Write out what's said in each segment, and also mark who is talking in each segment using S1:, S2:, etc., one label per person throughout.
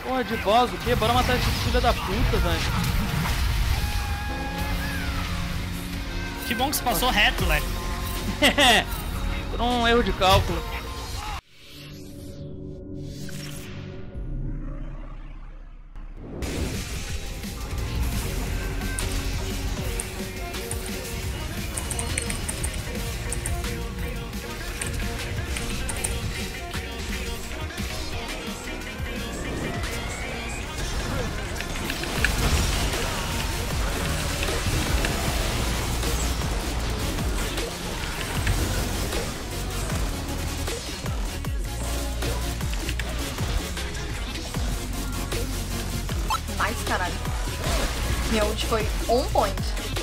S1: Porra de boss, o quê? Bora matar esse filho da puta, velho.
S2: Que bom que você passou reto, Leco.
S1: Por um erro de cálculo.
S3: Nice, caralho. Minha ult foi on point.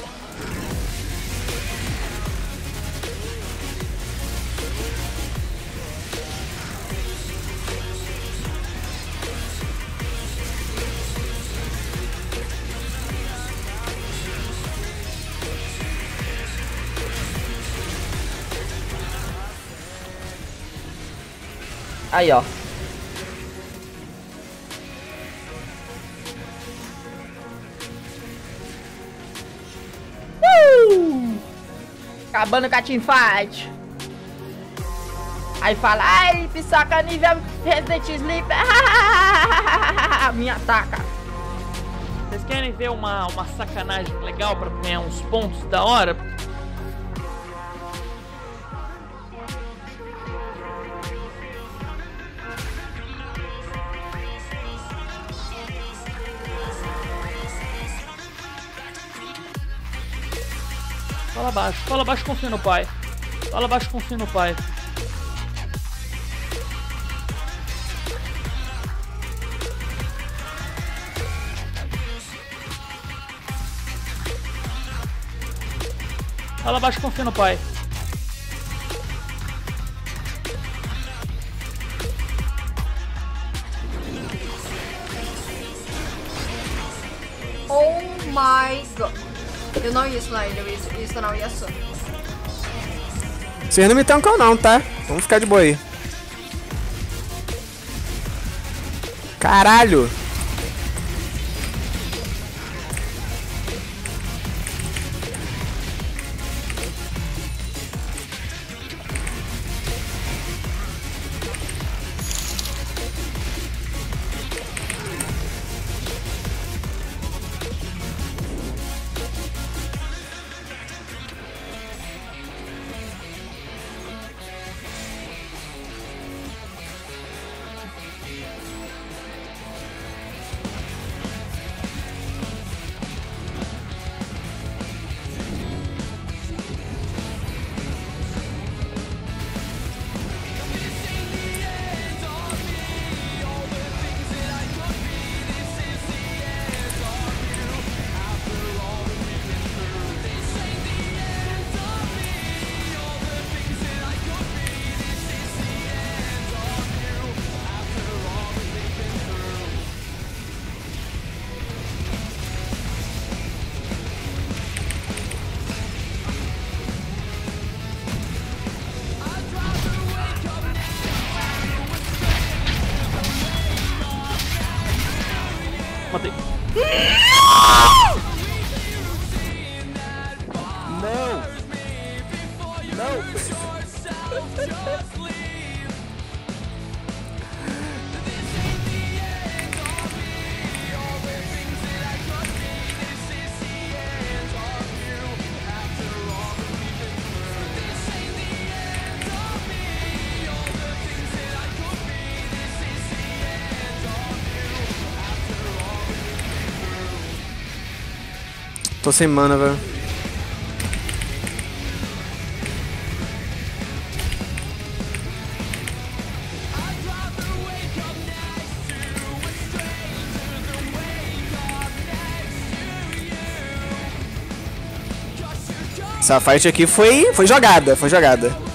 S4: Aí, ó. Acabando com a teamfight. Aí fala, ai, pisoca nível Resident Sleep. Me ataca.
S1: Vocês querem ver uma sacanagem legal pra ganhar uns pontos da hora? Fala baixo, confia no pai. Fala baixo, confia no pai. Fala baixo, confia no pai.
S3: Oh my god. Eu não ia stunar ele, eu ia stunar o Yasuo.
S5: Vocês não me tancam não, tá? Vamos ficar de boa aí. Caralho!
S1: Matei.
S5: Não! Não! Tô sem mana, velho. Essa fight aqui foi jogada, foi jogada.